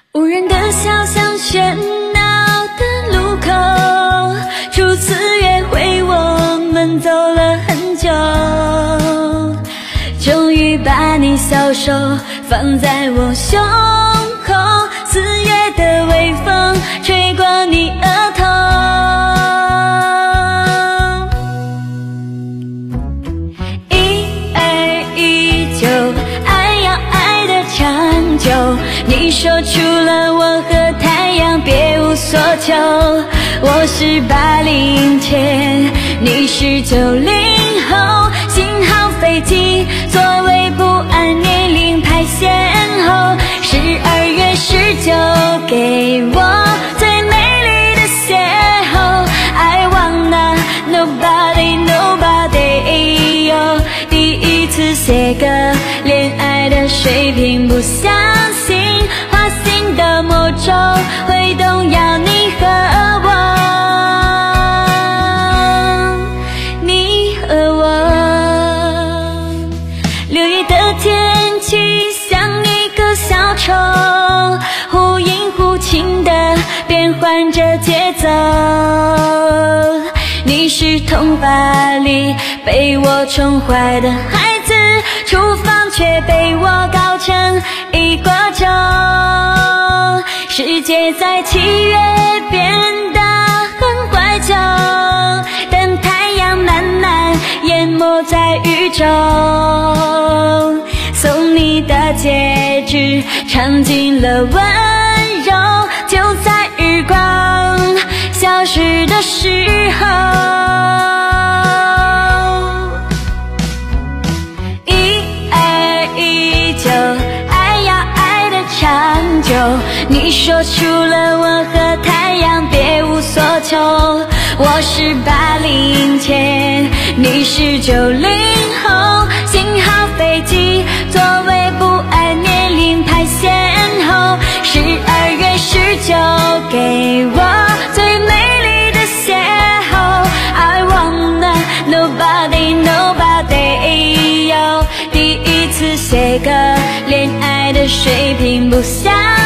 无人的小巷，喧闹的路口，初次约会我们走了很久，终于把你小手放在我胸口，4月的微风吹过你额头，你说除了我和太阳别无所求，我是80前，你是90后，幸好飞机座位不按年龄排先后，12月19给我最美丽的邂逅 I wanna nobody nobody yo 第一次写歌，恋爱的水平不相信，花心的魔咒会动摇你和我，你和我。6月的天气像一个小丑，忽隐忽晴的变换着节奏，你是童话里被我宠坏的孩子，厨房却被我搞成一锅粥，世界在7月变得很怀旧，等太阳慢慢淹没在宇宙，送你的戒指尝尽了温柔，就在日光消失的时候，你说除了我和太阳别无所求，我是80前，你是90后，幸好飞机座位不按年龄排先后，12月19给我最美丽的邂逅 I wanna nobody nobody yo 第一次写歌，恋爱的水平不相